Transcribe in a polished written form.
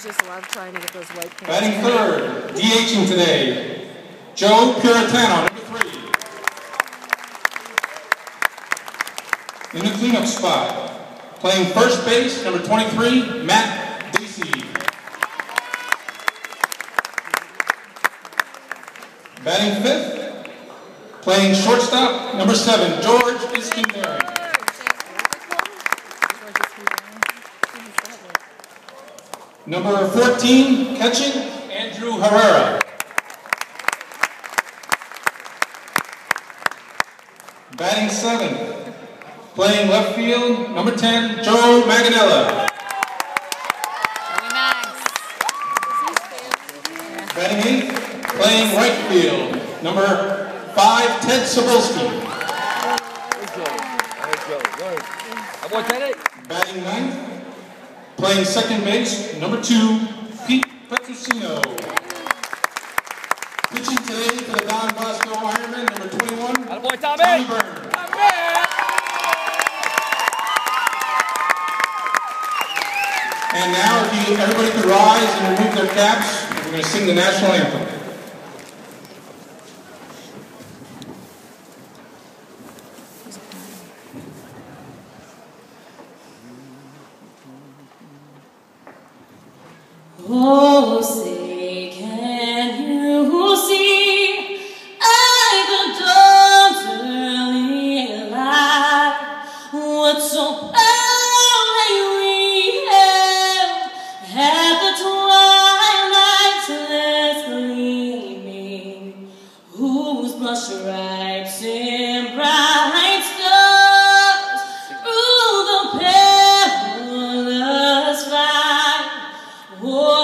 just love trying to get those white pants. Batting third, DHing today, Joe Puritano, number 3. In the cleanup spot, playing first base, number 23, Matt Dacey. Batting fifth, playing shortstop, number 7, George Iskandari. Number 14, catching, Andrew Herrera. Batting 7th, playing left field, number 10, Joe Maganella. Batting 8th, playing right field, number 5, Ted Sobolski. Batting 9th, playing second base, number 2, Pete Petrosino. Pitching today for the Don Bosco Ironman, number 21, Tommy Byrne. And now, if everybody could rise and remove their caps, we're going to sing the national anthem. Oh, say, can you see I the dawn's early light? What so proudly we hailed at the twilight's last gleaming, whose blush stripes and bright stars through the perilous fight. Oh,